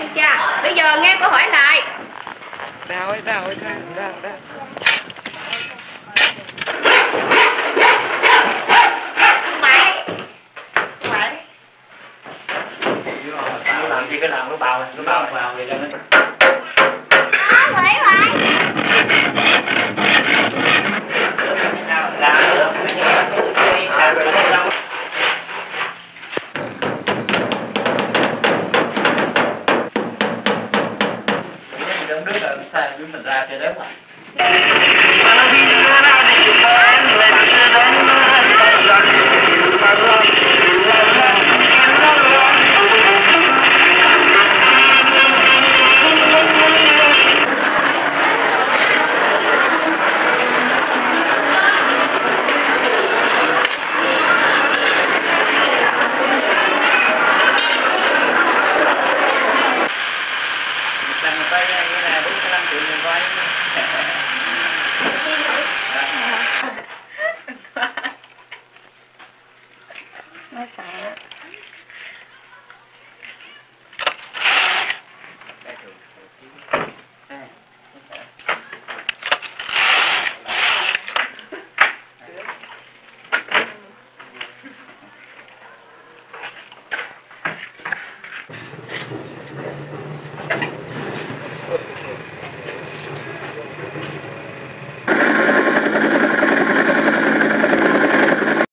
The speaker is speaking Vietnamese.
đi cha. Bây giờ nghe câu hỏi lại. Đâu. Nó làm gì cái làm nó bào vào vậy đó. Nước là sai với mình ra chơi đấy mà.